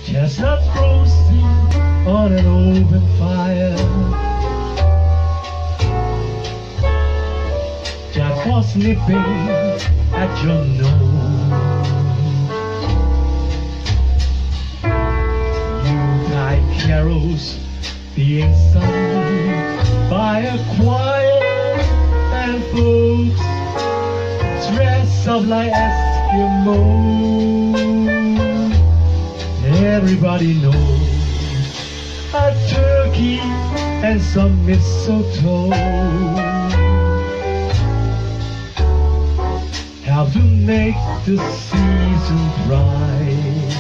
Chestnuts roasting on an open fire. Jackdaws nipping at your nose. Yuletide carols being sung by a choir, and folks dressed up like Eskimos. Everybody knows a turkey and some mistletoe help to make the season bright.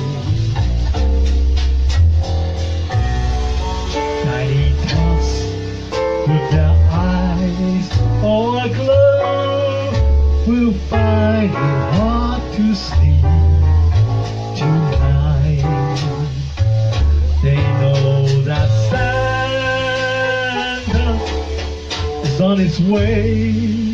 Tiny tots with their eyes all aglow will find it hard to sleep tonight. They know that Santa is on his way.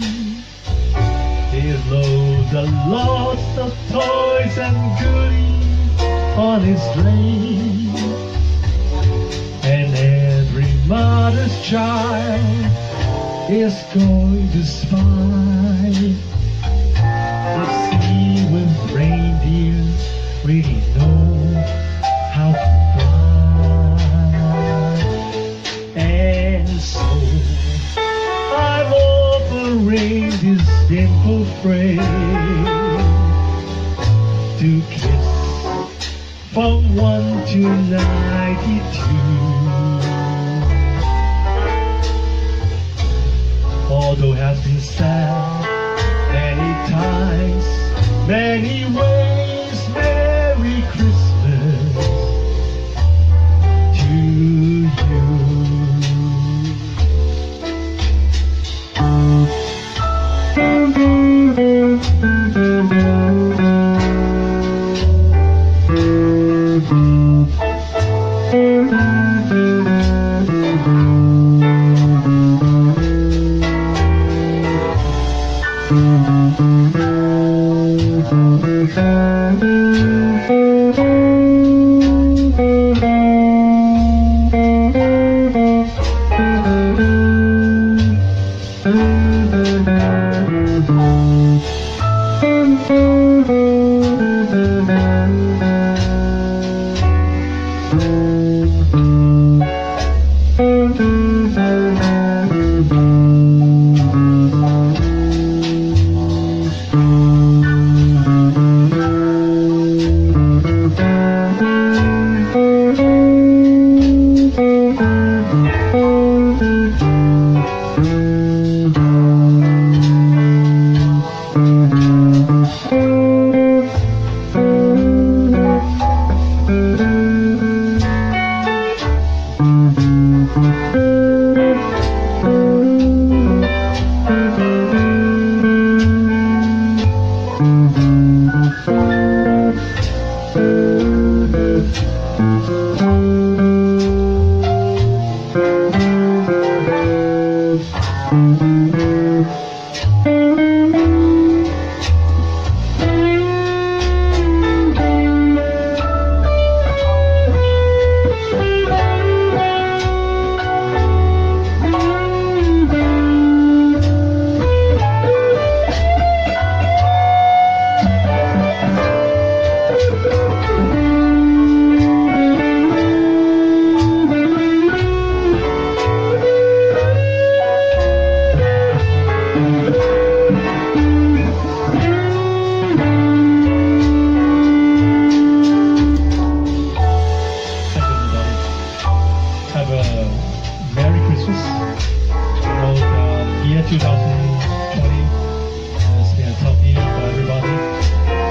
He loads a lot of toys and goodies on his sleigh, and every mother's child is going to spy to see when reindeer really know how to fly. And so I'm offering this simple phrase to kiss from 1 to 92. Although it has been said many times, many ways, Merry Christmas to you.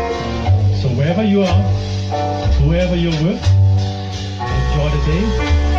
Wherever you are, whoever you're with, enjoy the day.